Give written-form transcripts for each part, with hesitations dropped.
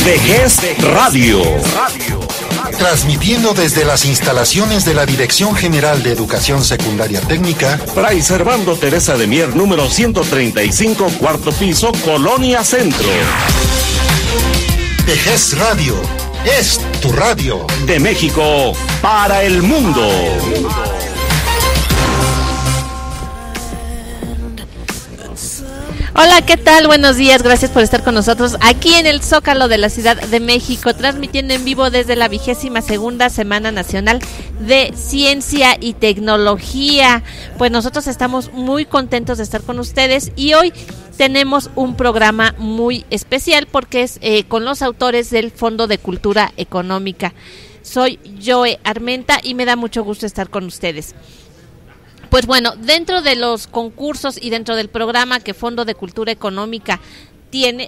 Vejez Radio. Transmitiendo desde las instalaciones de la Dirección General de Educación Secundaria Técnica, Fray Servando Teresa de Mier, número 135, cuarto piso, Colonia Centro. Vejez Radio es tu radio. De México para el mundo. Hola, ¿qué tal? Buenos días, gracias por estar con nosotros aquí en el Zócalo de la Ciudad de México, transmitiendo en vivo desde la 22ª Semana Nacional de Ciencia y Tecnología. Pues nosotros estamos muy contentos de estar con ustedes y hoy tenemos un programa muy especial porque es con los autores del Fondo de Cultura Económica. Soy Joe Armenta y me da mucho gusto estar con ustedes. Pues bueno, dentro de los concursos y dentro del programa que Fondo de Cultura Económica tiene,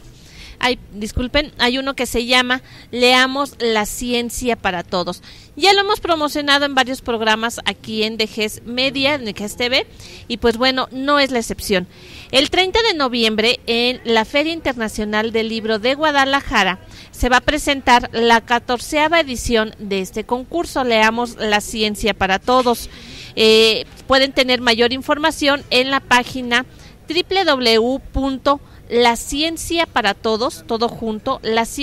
hay uno que se llama Leamos la Ciencia para Todos. Ya lo hemos promocionado en varios programas aquí en Vejez Media, en Vejez TV, y pues bueno, no es la excepción. El 30 de noviembre, en la Feria Internacional del Libro de Guadalajara, se va a presentar la 14ª edición de este concurso, Leamos la Ciencia para Todos. Pueden tener mayor información en la página www.lacienciaparatodos, todo junto,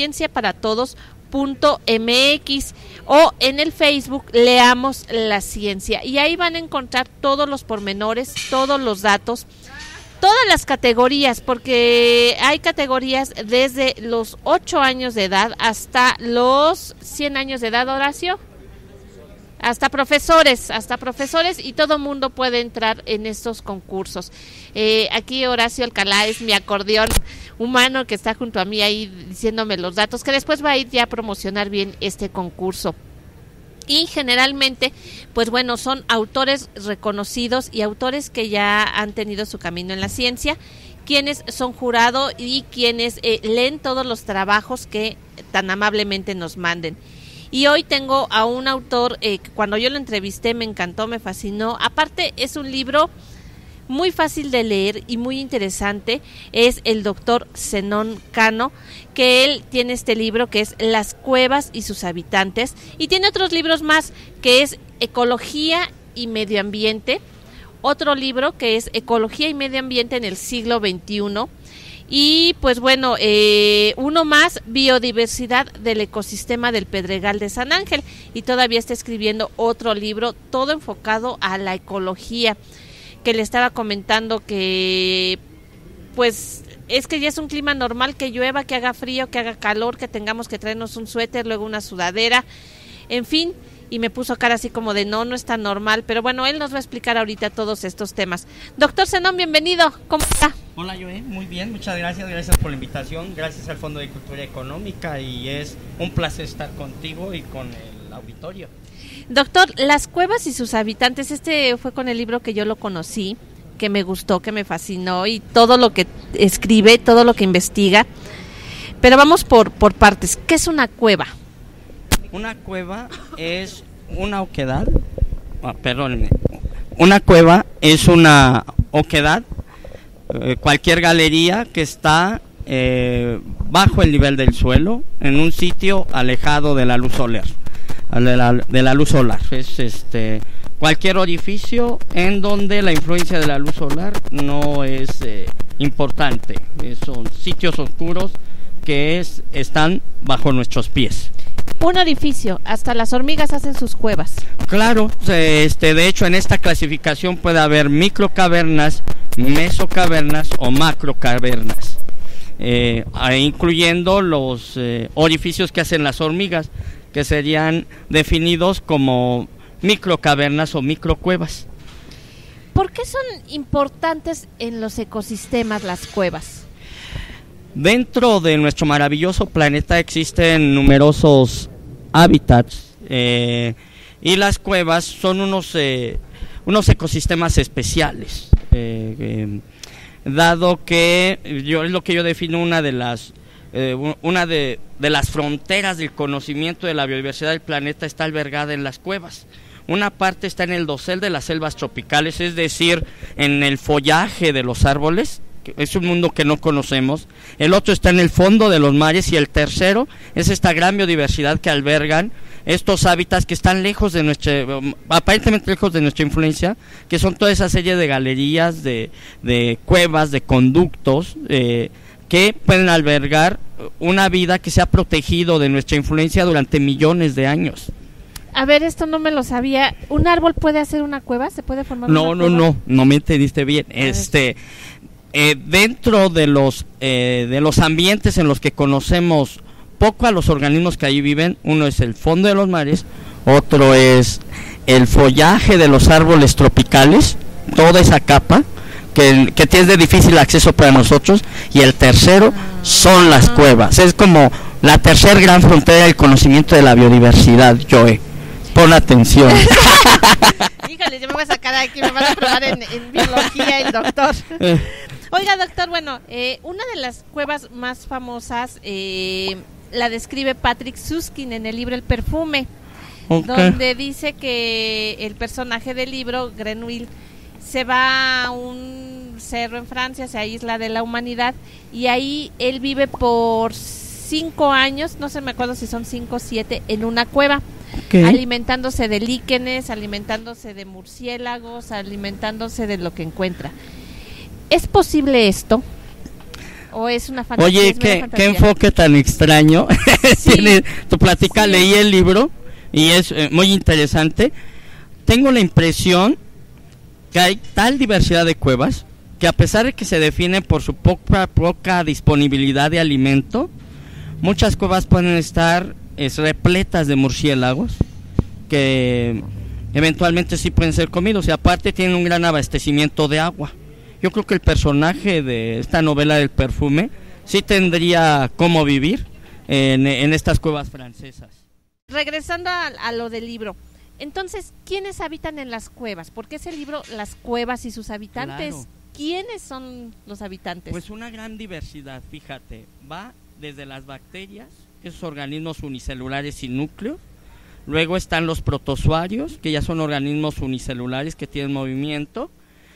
lacienciaparatodos.mx o en el Facebook Leamos la Ciencia, y ahí van a encontrar todos los pormenores, todos los datos, todas las categorías, porque hay categorías desde los 8 años de edad hasta los 100 años de edad, Horacio. Hasta profesores, y todo mundo puede entrar en estos concursos. Aquí Horacio Alcalá es mi acordeón humano que está junto a mí ahí diciéndome los datos, que después va a ir ya a promocionar bien este concurso. Y generalmente, pues bueno, son autores reconocidos y autores que ya han tenido su camino en la ciencia, quienes son jurado y quienes leen todos los trabajos que tan amablemente nos manden. Y hoy tengo a un autor que cuando yo lo entrevisté me encantó, me fascinó. Aparte es un libro muy fácil de leer y muy interesante. Es el doctor Zenón Cano, que él tiene este libro que es Las cuevas y sus habitantes. Y tiene otros libros más, que es Ecología y Medio Ambiente. Otro libro que es Ecología y Medio Ambiente en el siglo XXI. Y pues bueno, uno más, Biodiversidad del ecosistema del Pedregal de San Ángel, y todavía está escribiendo otro libro, todo enfocado a la ecología, que le estaba comentando que pues es que ya es un clima normal, que llueva, que haga frío, que haga calor, que tengamos que traernos un suéter, luego una sudadera, en fin. Y me puso cara así como de no es tan normal, pero bueno, él nos va a explicar ahorita todos estos temas. Doctor Zenón, bienvenido, ¿cómo está? Hola Joe, muy bien, muchas gracias por la invitación, gracias al Fondo de Cultura Económica, y es un placer estar contigo y con el auditorio. Doctor, Las cuevas y sus habitantes, este fue con el libro que yo lo conocí, que me gustó, que me fascinó, y todo lo que escribe, todo lo que investiga, pero vamos por partes. ¿Qué es una cueva? Una cueva es una oquedad, una cueva es una oquedad, cualquier galería que está bajo el nivel del suelo, en un sitio alejado de la luz solar, de la luz solar. Es cualquier orificio en donde la influencia de la luz solar no es importante, son sitios oscuros que están bajo nuestros pies. Un orificio, hasta las hormigas hacen sus cuevas. Claro, de hecho en esta clasificación puede haber microcavernas, mesocavernas o macrocavernas, incluyendo los orificios que hacen las hormigas, que serían definidos como microcavernas o microcuevas. ¿Por qué son importantes en los ecosistemas las cuevas? Dentro de nuestro maravilloso planeta existen numerosos hábitats y las cuevas son unos ecosistemas especiales, dado que es lo que yo defino una de las fronteras del conocimiento de la biodiversidad del planeta está albergada en las cuevas. Una parte está en el dosel de las selvas tropicales, es decir, en el follaje de los árboles, es un mundo que no conocemos. El otro está en el fondo de los mares, y el tercero es esta gran biodiversidad que albergan estos hábitats que están lejos de aparentemente lejos de nuestra influencia, que son toda esa serie de galerías, de cuevas, de conductos, que pueden albergar una vida que se ha protegido de nuestra influencia durante millones de años. A ver, esto no me lo sabía. ¿Un árbol puede hacer una cueva? ¿Se puede formar una cueva? No me entendiste bien. Dentro de los ambientes en los que conocemos poco a los organismos que ahí viven, uno es el fondo de los mares, otro es el follaje de los árboles tropicales, toda esa capa que tiene de difícil acceso para nosotros, y el tercero son las cuevas. Es como la tercera gran frontera del conocimiento de la biodiversidad, Joe. Pon atención. Híjole, yo me voy a sacar aquí, me van a probar en biología el doctor. Oiga, doctor, bueno, una de las cuevas más famosas la describe Patrick Süskind en el libro El perfume, donde dice que el personaje del libro, Grenouille, se va a un cerro en Francia, se aísla de la humanidad, y ahí él vive por 5 años, no sé, me acuerdo si son 5 o 7, en una cueva, alimentándose de líquenes, alimentándose de murciélagos, alimentándose de lo que encuentra. ¿Es posible esto? ¿O es una fantasía? Oye, qué enfoque tan extraño. Sí. Tu plática, sí. Leí el libro y es muy interesante. Tengo la impresión que hay tal diversidad de cuevas que, a pesar de que se definen por su poca disponibilidad de alimento, muchas cuevas pueden estar repletas de murciélagos que eventualmente sí pueden ser comidos, y aparte tienen un gran abastecimiento de agua. Yo creo que el personaje de esta novela del perfume sí tendría cómo vivir en estas cuevas francesas. Regresando a lo del libro, entonces, ¿quiénes habitan en las cuevas? Porque ese libro, Las cuevas y sus habitantes, claro. ¿Quiénes son los habitantes? Pues una gran diversidad, fíjate, va desde las bacterias, esos organismos unicelulares sin núcleo. Luego están los protozoarios, que ya son organismos unicelulares que tienen movimiento.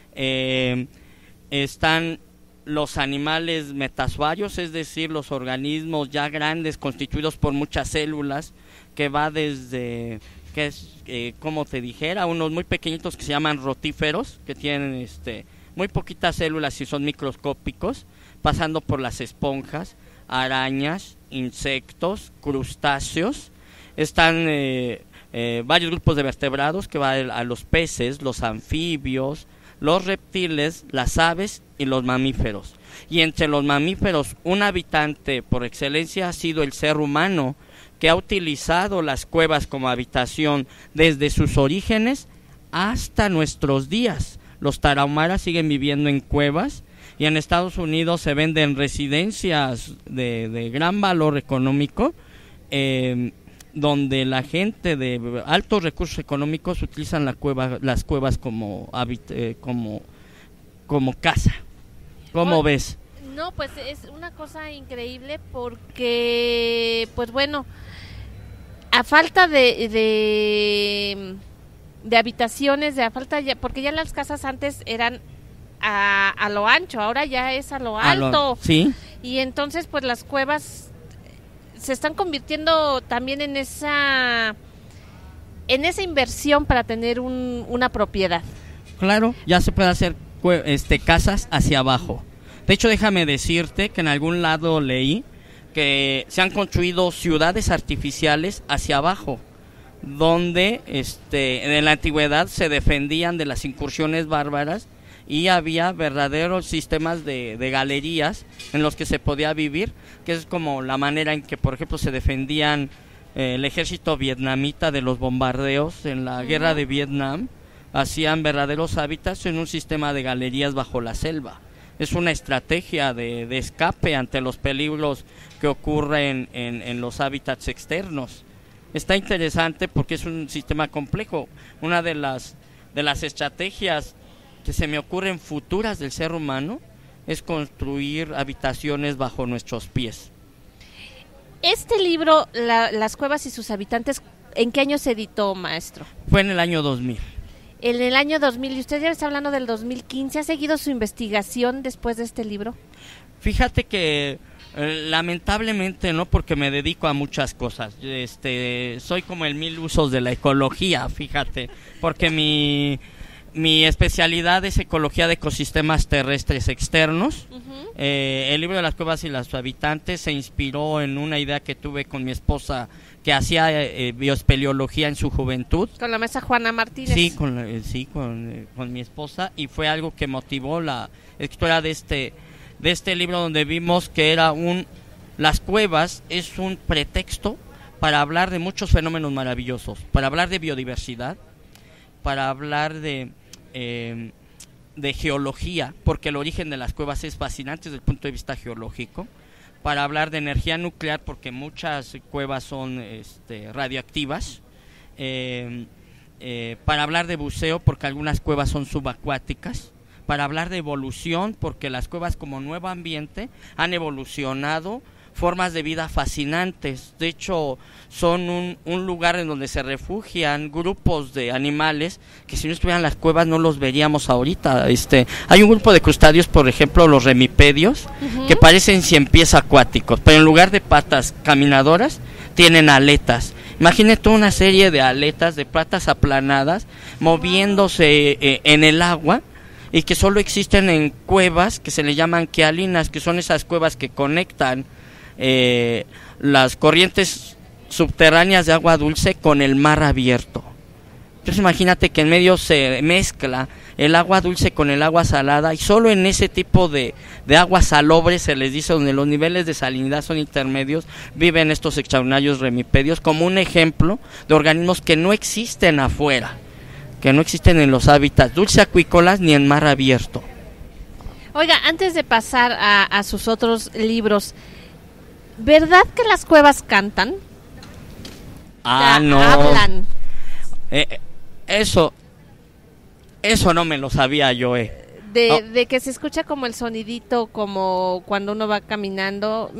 Están los animales metazoarios, es decir, los organismos ya grandes constituidos por muchas células, que va desde, como te dijera, unos muy pequeñitos que se llaman rotíferos, que tienen muy poquitas células y son microscópicos, pasando por las esponjas, arañas, insectos, crustáceos. Están varios grupos de vertebrados, que va a los peces, los anfibios, los reptiles, las aves y los mamíferos. Y entre los mamíferos, un habitante por excelencia ha sido el ser humano, que ha utilizado las cuevas como habitación desde sus orígenes hasta nuestros días. Los tarahumaras siguen viviendo en cuevas, y en Estados Unidos se venden residencias de gran valor económico, donde la gente de altos recursos económicos utilizan las cuevas como casa. ¿Cómo ves? No, pues es una cosa increíble, porque, pues bueno, a falta de habitaciones, porque ya las casas antes eran a lo ancho, ahora ya es a lo alto. Sí. Y entonces, pues las cuevas se están convirtiendo también en esa inversión para tener una propiedad. Claro, ya se puede hacer casas hacia abajo. De hecho, déjame decirte que en algún lado leí que se han construido ciudades artificiales hacia abajo, donde en la antigüedad se defendían de las incursiones bárbaras, y había verdaderos sistemas de galerías en los que se podía vivir, que es como la manera en que, por ejemplo, se defendían el ejército vietnamita de los bombardeos en la guerra de Vietnam. Hacían verdaderos hábitats en un sistema de galerías bajo la selva. Es una estrategia de escape ante los peligros que ocurren en los hábitats externos. Está interesante porque es un sistema complejo. Una de las estrategias que se me ocurren futuras del ser humano es construir habitaciones bajo nuestros pies. Este libro, Las cuevas y sus habitantes, ¿en qué año se editó, maestro? Fue en el año 2000. en el año 2000, y usted ya está hablando del 2015, ¿ha seguido su investigación después de este libro? Fíjate que lamentablemente no, porque me dedico a muchas cosas. Soy como el 1000 usos de la ecología, fíjate, porque mi especialidad es ecología de ecosistemas terrestres externos. El libro de las cuevas y los habitantes se inspiró en una idea que tuve con mi esposa, que hacía bioespeleología en su juventud. Con la maestra Juana Martínez. Sí, con mi esposa, y fue algo que motivó la escritura de este libro, donde vimos que las cuevas es un pretexto para hablar de muchos fenómenos maravillosos, para hablar de biodiversidad, para hablar de geología, porque el origen de las cuevas es fascinante desde el punto de vista geológico, para hablar de energía nuclear, porque muchas cuevas son radioactivas, para hablar de buceo, porque algunas cuevas son subacuáticas, para hablar de evolución, porque las cuevas como nuevo ambiente han evolucionado formas de vida fascinantes. De hecho, son un lugar en donde se refugian grupos de animales que si no estuvieran las cuevas no los veríamos ahorita. Hay un grupo de crustáceos, por ejemplo, los remipedios, que parecen ciempiés acuáticos, pero en lugar de patas caminadoras, tienen aletas. Imagínate una serie de aletas, de patas aplanadas, moviéndose en el agua, y que solo existen en cuevas que se le llaman quealinas, que son esas cuevas que conectan las corrientes subterráneas de agua dulce con el mar abierto. Entonces imagínate que en medio se mezcla el agua dulce con el agua salada, y solo en ese tipo de aguas salobres, se les dice, donde los niveles de salinidad son intermedios, viven estos extraordinarios remipedios, como un ejemplo de organismos que no existen afuera, que no existen en los hábitats dulceacuícolas ni en mar abierto. Oiga, antes de pasar a sus otros libros, ¿verdad que las cuevas cantan? No. Hablan. Eso no me lo sabía yo. De que se escucha como el sonidito, como cuando uno va caminando.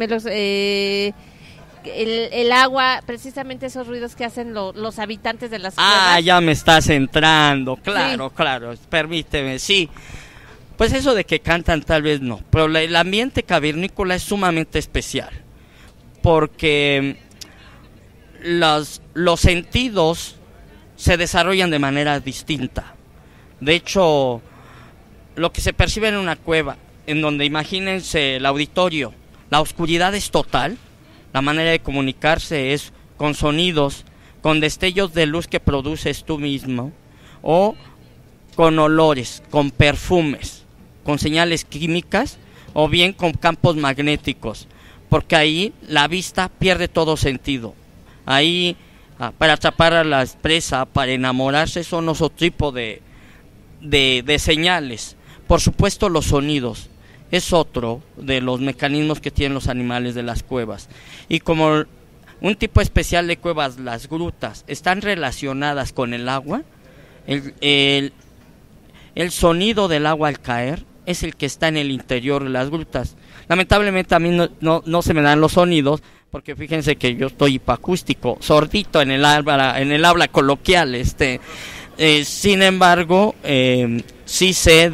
El agua, precisamente esos ruidos que hacen los habitantes de las cuevas. Ya me estás entrando, claro, Sí. claro, permíteme, sí. Pues eso de que cantan tal vez no, pero el ambiente cavernícola es sumamente especial, porque los sentidos se desarrollan de manera distinta. De hecho, lo que se percibe en una cueva, en donde imagínense el auditorio, la oscuridad es total. La manera de comunicarse es con sonidos, con destellos de luz que produces tú mismo, o con olores, con perfumes, con señales químicas, o bien con campos magnéticos, porque ahí la vista pierde todo sentido. Ahí, para atrapar a la presa, para enamorarse, son otro tipo de señales. Por supuesto, los sonidos es otro de los mecanismos que tienen los animales de las cuevas. Y como un tipo especial de cuevas, las grutas, están relacionadas con el agua, el sonido del agua al caer es el que está en el interior de las grutas. Lamentablemente a mí no se me dan los sonidos, porque fíjense que yo estoy hipoacústico, sordito en el habla coloquial. Sin embargo, sí sé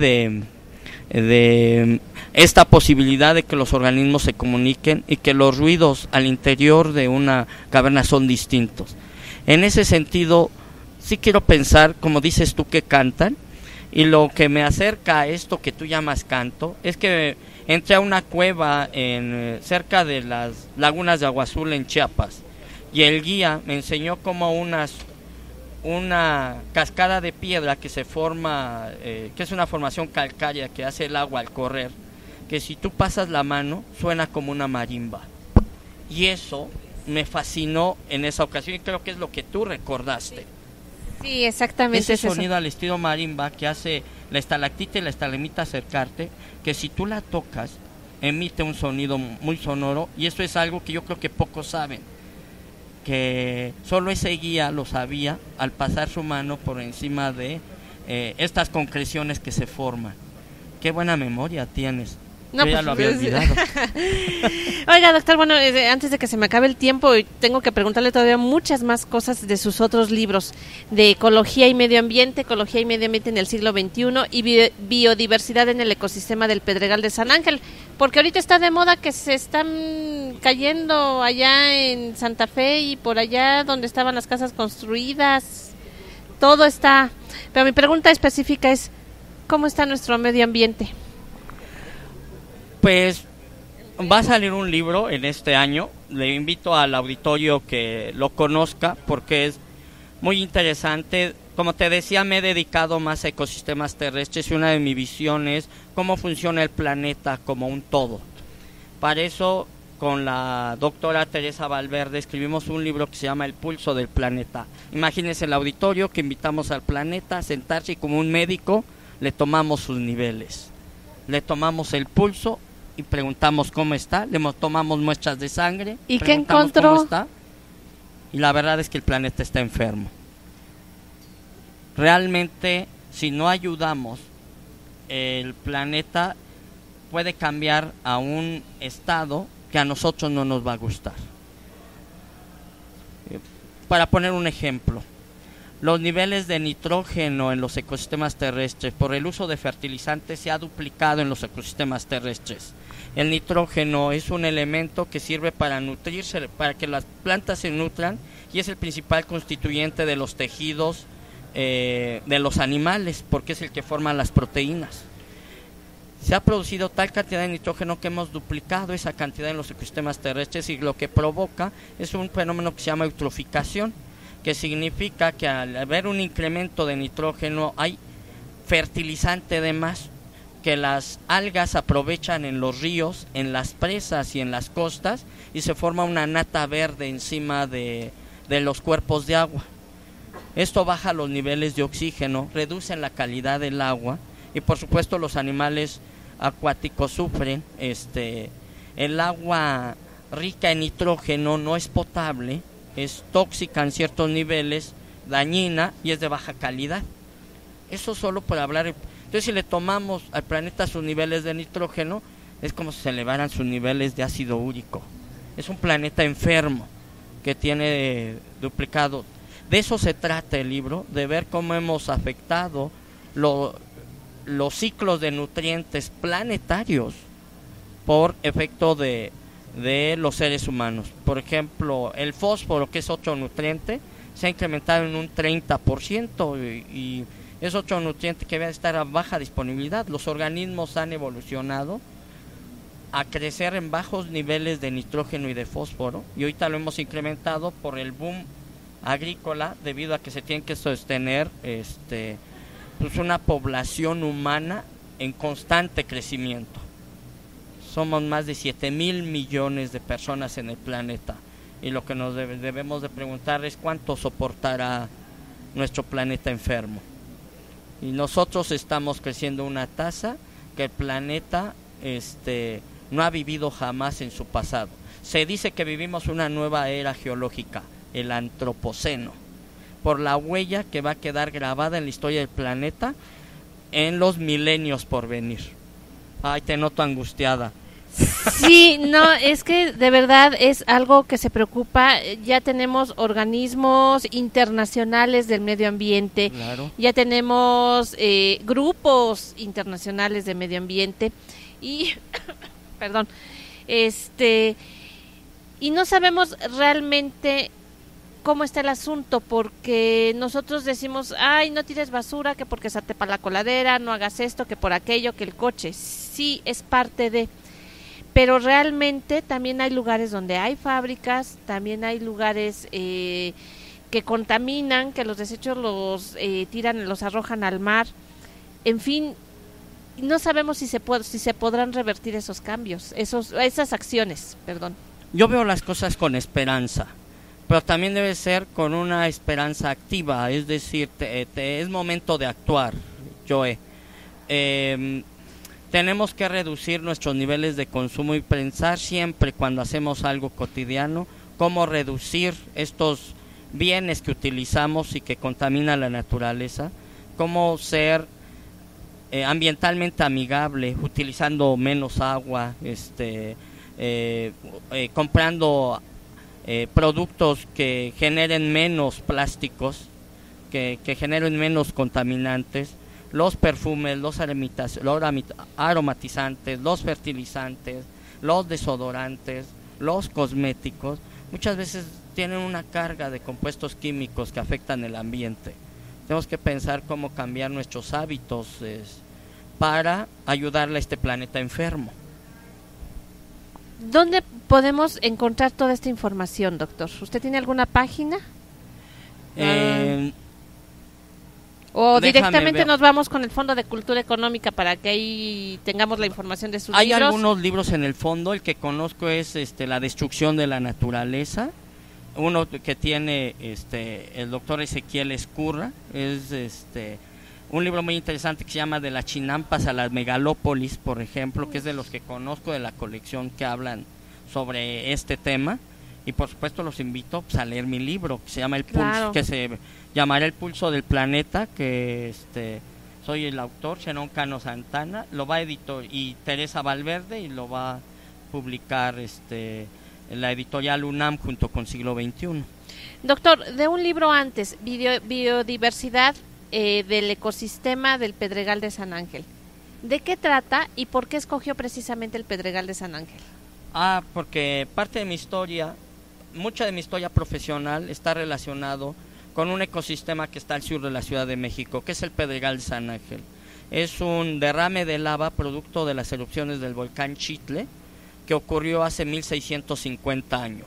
de esta posibilidad de que los organismos se comuniquen y que los ruidos al interior de una caverna son distintos. En ese sentido, sí quiero pensar, como dices tú, que cantan, y lo que me acerca a esto que tú llamas canto es que entré a una cueva cerca de las lagunas de Agua Azul en Chiapas, y el guía me enseñó cómo una cascada de piedra que se forma, que es una formación calcárea que hace el agua al correr, que si tú pasas la mano suena como una marimba, y eso me fascinó en esa ocasión, y creo que es lo que tú recordaste. Sí, exactamente. Ese sonido al estilo marimba que hace la estalactita y la estalagmita acercarte, que si tú la tocas emite un sonido muy sonoro, y eso es algo que yo creo que pocos saben, que solo ese guía lo sabía al pasar su mano por encima de estas concreciones que se forman. Qué buena memoria tienes. No, Yo ya pues, lo había olvidado. Oiga, doctor, bueno, antes de que se me acabe el tiempo, tengo que preguntarle todavía muchas más cosas de sus otros libros, de ecología y medio ambiente en el siglo XXI y biodiversidad en el ecosistema del Pedregal de San Ángel, porque ahorita está de moda que se están cayendo allá en Santa Fe y por allá donde estaban las casas construidas, todo está, pero mi pregunta específica es, ¿cómo está nuestro medio ambiente? Pues va a salir un libro en este año. Le invito al auditorio que lo conozca porque es muy interesante. Como te decía, me he dedicado más a ecosistemas terrestres y una de mis visiones es cómo funciona el planeta como un todo. Para eso, con la doctora Teresa Valverde, escribimos un libro que se llama El pulso del planeta. Imagínense el auditorio que invitamos al planeta a sentarse y como un médico le tomamos sus niveles. Le tomamos el pulso y preguntamos cómo está, le tomamos muestras de sangre. ¿Y qué encontró? Cómo está, y la verdad es que el planeta está enfermo. Realmente, si no ayudamos, el planeta puede cambiar a un estado que a nosotros no nos va a gustar. Para poner un ejemplo, los niveles de nitrógeno en los ecosistemas terrestres por el uso de fertilizantes se ha duplicado en los ecosistemas terrestres. El nitrógeno es un elemento que sirve para nutrirse, para que las plantas se nutran, y es el principal constituyente de los tejidos de los animales, porque es el que forma las proteínas. Se ha producido tal cantidad de nitrógeno que hemos duplicado esa cantidad en los ecosistemas terrestres, y lo que provoca es un fenómeno que se llama eutroficación, que significa que al haber un incremento de nitrógeno hay fertilizante de más, que las algas aprovechan en los ríos, en las presas y en las costas, y se forma una nata verde encima de los cuerpos de agua. Esto baja los niveles de oxígeno, reduce la calidad del agua, y por supuesto los animales acuáticos sufren. El agua rica en nitrógeno no es potable, es tóxica en ciertos niveles, dañina y es de baja calidad. Eso solo por hablar. Entonces, si le tomamos al planeta sus niveles de nitrógeno, es como si se elevaran sus niveles de ácido úrico. Es un planeta enfermo que tiene duplicado. De eso se trata el libro, de ver cómo hemos afectado los ciclos de nutrientes planetarios por efecto de los seres humanos. Por ejemplo, el fósforo, que es otro nutriente, se ha incrementado en un 30%, y es otro nutriente que debe estar a baja disponibilidad. Los organismos han evolucionado a crecer en bajos niveles de nitrógeno y de fósforo, y ahorita lo hemos incrementado por el boom agrícola, debido a que se tiene que sostener pues una población humana en constante crecimiento. Somos más de 7,000 millones de personas en el planeta, y lo que nos debemos de preguntar es cuánto soportará nuestro planeta enfermo. Y nosotros estamos creciendo a una tasa que el planeta no ha vivido jamás en su pasado. Se dice que vivimos una nueva era geológica, el antropoceno, por la huella que va a quedar grabada en la historia del planeta en los milenios por venir. Ay, te noto angustiada. Sí, no, es que de verdad es algo que se preocupa. Ya tenemos organismos internacionales del medio ambiente, Claro. ya tenemos grupos internacionales de medio ambiente y, perdón, y no sabemos realmente cómo está el asunto, porque nosotros decimos, ay, no tires basura, que porque se te para la coladera, no hagas esto, que por aquello, que el coche. Sí, es parte de... Pero realmente también hay lugares donde hay fábricas, también hay lugares que contaminan, que los desechos los tiran, los arrojan al mar. En fin, no sabemos si se podrán revertir esos cambios, esas acciones, perdón. Yo veo las cosas con esperanza, pero también debe ser con una esperanza activa, es decir, es momento de actuar, Joe. Tenemos que reducir nuestros niveles de consumo y pensar siempre cuando hacemos algo cotidiano cómo reducir estos bienes que utilizamos y que contaminan la naturaleza, cómo ser ambientalmente amigable, utilizando menos agua, comprando productos que generen menos plásticos, que generen menos contaminantes, los perfumes, los aromatizantes, los fertilizantes, los desodorantes, los cosméticos, muchas veces tienen una carga de compuestos químicos que afectan el ambiente. Tenemos que pensar cómo cambiar nuestros hábitos para ayudarle a este planeta enfermo. ¿Dónde podemos encontrar toda esta información, doctor? ¿Usted tiene alguna página? O directamente nos vamos con el Fondo de Cultura Económica para que ahí tengamos la información de sus libros. Hay algunos libros en el fondo, el que conozco es La destrucción de la naturaleza, uno que tiene el doctor Ezequiel Escurra, es un libro muy interesante que se llama De las chinampas a las megalópolis, por ejemplo, que es de los que conozco de la colección que hablan sobre este tema. Y por supuesto los invito a leer mi libro que se llama que se llamará El pulso del planeta, que soy el autor, Xenón Cano Santana, lo va a editar, y Teresa Valverde, y lo va a publicar en la editorial UNAM junto con Siglo XXI. Doctor, de un libro antes, Biodiversidad del ecosistema del Pedregal de San Ángel. ¿De qué trata y por qué escogió precisamente el Pedregal de San Ángel? Porque parte de mi historia, mucha de mi historia profesional está relacionado con un ecosistema que está al sur de la Ciudad de México, que es el Pedregal de San Ángel. Es un derrame de lava producto de las erupciones del volcán Chitle, que ocurrió hace 1650 años.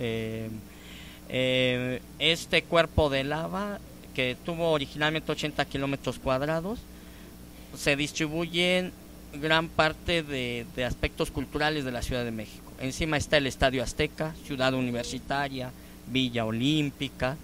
Este cuerpo de lava, que tuvo originalmente 80 kilómetros cuadrados, se distribuye en gran parte de aspectos culturales de la Ciudad de México. Encima está el Estadio Azteca, Ciudad Universitaria, Villa Olímpica,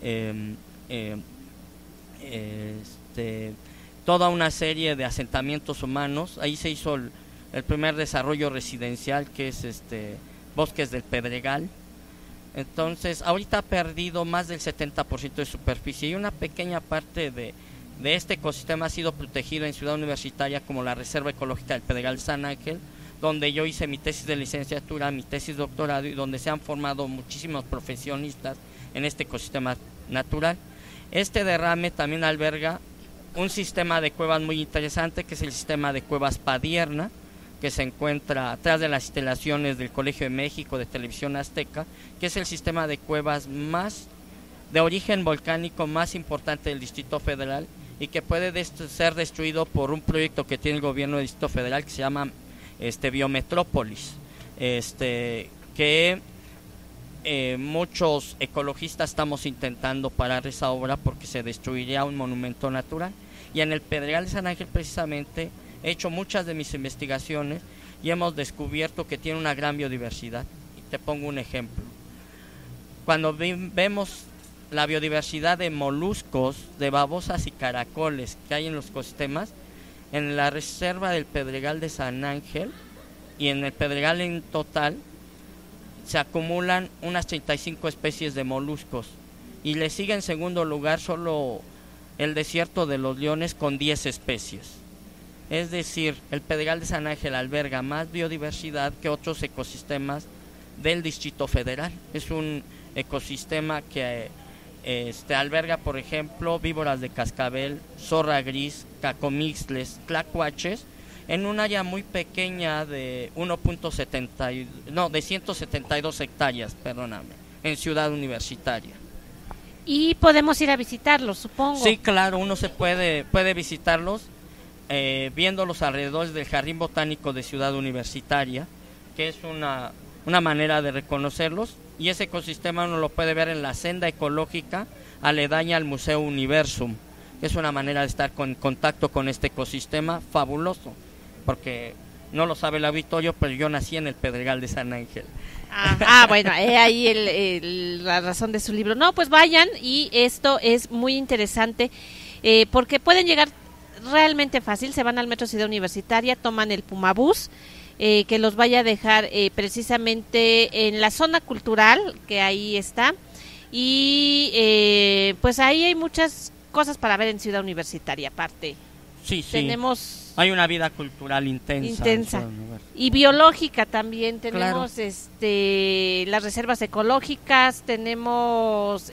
toda una serie de asentamientos humanos. Ahí se hizo el primer desarrollo residencial, que es Bosques del Pedregal. Entonces, ahorita ha perdido más del 70% de superficie, y una pequeña parte de este ecosistema ha sido protegido en Ciudad Universitaria como la Reserva Ecológica del Pedregal San Ángel, donde yo hice mi tesis de licenciatura, mi tesis de doctorado, y donde se han formado muchísimos profesionistas en este ecosistema natural. Este derrame también alberga un sistema de cuevas muy interesante, que es el sistema de cuevas Padierna, que se encuentra atrás de las instalaciones del Colegio de México, de Televisión Azteca, que es el sistema de cuevas más de origen volcánico más importante del Distrito Federal, y que puede ser destruido por un proyecto que tiene el gobierno del Distrito Federal, que se llama Biometrópolis, que muchos ecologistas estamos intentando parar esa obra porque se destruiría un monumento natural. Y en el Pedregal de San Ángel precisamente he hecho muchas de mis investigaciones y hemos descubierto que tiene una gran biodiversidad. Y te pongo un ejemplo. Cuando vemos la biodiversidad de moluscos, de babosas y caracoles que hay en los ecosistemas, en la reserva del Pedregal de San Ángel y en el Pedregal en total se acumulan unas 35 especies de moluscos, y le sigue en segundo lugar solo el desierto de los Leones con 10 especies. Es decir, el Pedregal de San Ángel alberga más biodiversidad que otros ecosistemas del Distrito Federal. Es un ecosistema que alberga, por ejemplo, víboras de cascabel, zorra gris, cacomixles, tlacuaches, en un área muy pequeña de 172 hectáreas, en Ciudad Universitaria. Y podemos ir a visitarlos, supongo. Sí, claro, uno puede visitarlos viendo los alrededores del Jardín Botánico de Ciudad Universitaria, que es una manera de reconocerlos, y ese ecosistema uno lo puede ver en la senda ecológica aledaña al Museo Universum, que es una manera de estar en contacto con este ecosistema fabuloso, porque no lo sabe el auditorio, pero yo nací en el Pedregal de San Ángel. Bueno, ahí la razón de su libro. No, pues vayan, y esto es muy interesante, porque pueden llegar realmente fácil. Se van al Metro Ciudad Universitaria, toman el Pumabús, que los vaya a dejar precisamente en la zona cultural, que ahí está, y pues ahí hay muchas cosas para ver en Ciudad Universitaria aparte. Sí. Tenemos hay una vida cultural intensa. Y biológica también. Tenemos claro. Las reservas ecológicas, tenemos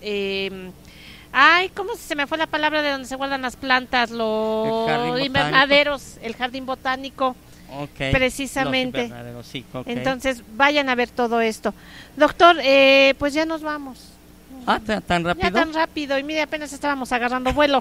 ¿cómo se me fue la palabra de donde se guardan las plantas? Los invernaderos, el jardín botánico. Okay. Precisamente. Sí, okay. Entonces, vayan a ver todo esto. Doctor, pues ya nos vamos. ¿Tan rápido? Ya tan rápido, y mire, apenas estábamos agarrando vuelo.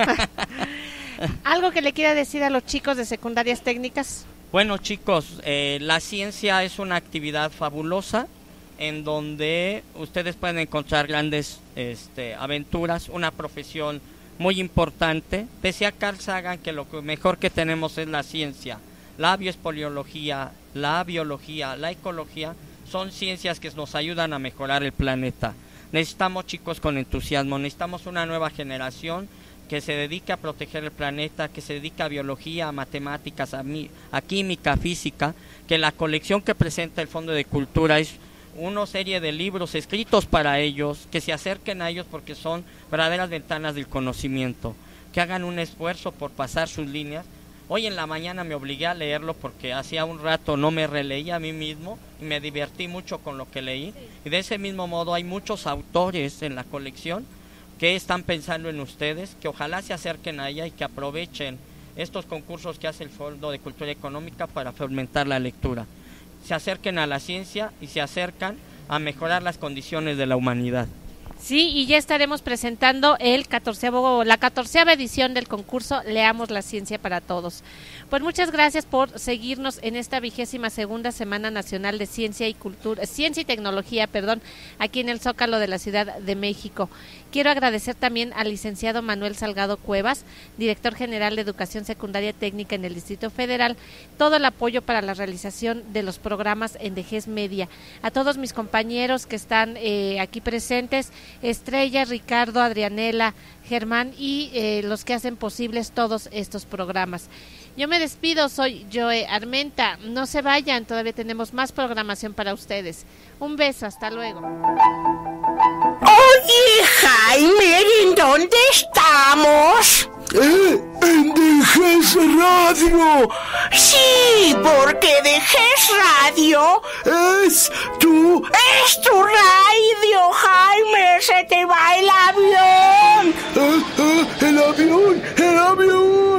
¿Algo que le quiera decir a los chicos de secundarias técnicas? Bueno, chicos, la ciencia es una actividad fabulosa en donde ustedes pueden encontrar grandes aventuras, una profesión muy importante. Decía Carl Sagan que lo mejor que tenemos es la ciencia. La bioespeleología, la biología, la ecología son ciencias que nos ayudan a mejorar el planeta. Necesitamos chicos con entusiasmo, necesitamos una nueva generación que se dedique a proteger el planeta, que se dedique a biología, a matemáticas, a química, a física, que la colección que presenta el Fondo de Cultura es una serie de libros escritos para ellos, que se acerquen a ellos porque son verdaderas ventanas del conocimiento, que hagan un esfuerzo por pasar sus líneas. Hoy en la mañana me obligué a leerlo porque hacía un rato no me releía a mí mismo y me divertí mucho con lo que leí. Y de ese mismo modo hay muchos autores en la colección que están pensando en ustedes, que ojalá se acerquen a ella y que aprovechen estos concursos que hace el Fondo de Cultura Económica para fomentar la lectura. Se acerquen a la ciencia y se acercan a mejorar las condiciones de la humanidad. Sí, y ya estaremos presentando la 14ª edición del concurso Leamos la Ciencia para Todos. Pues muchas gracias por seguirnos en esta 22ª Semana Nacional de Ciencia y Tecnología, aquí en el Zócalo de la Ciudad de México. Quiero agradecer también al licenciado Manuel Salgado Cuevas, director general de Educación Secundaria Técnica en el Distrito Federal, todo el apoyo para la realización de los programas en DGES Media. A todos mis compañeros que están aquí presentes, Estrella, Ricardo, Adrianela, Germán y los que hacen posibles todos estos programas. Yo me despido, soy Joe Armenta. No se vayan, todavía tenemos más programación para ustedes. Un beso, hasta luego. Oye, Jaime, ¿en dónde estamos? En DGES Radio. Sí, porque DGES Radio es tu radio, Jaime. Se te va el avión. El avión.